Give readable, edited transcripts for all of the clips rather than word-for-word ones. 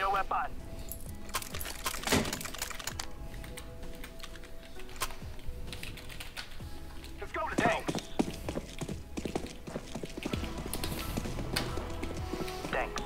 your weapon. Let's go to tanks. Thanks.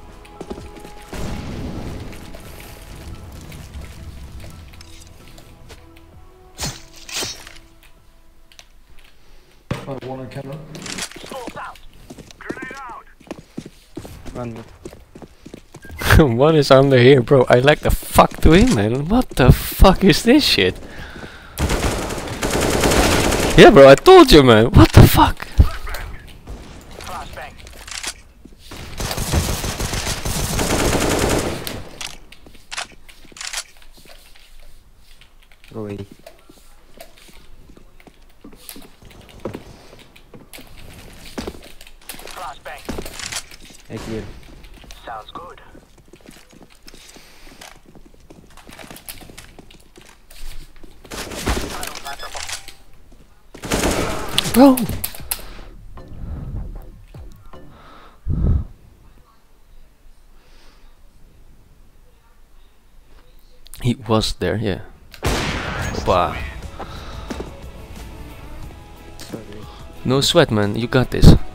I want a cannon. Smoke's out. Grenade out. One. One is under here, bro. I like the fuck to him, man. What the fuck is this shit? Yeah, bro, I told you, man. What the fuck? Flashbang. Go away. Flashbang. I clear. Sounds good. Bro! He was there, yeah. Wow. Sorry. No sweat, man. You got this.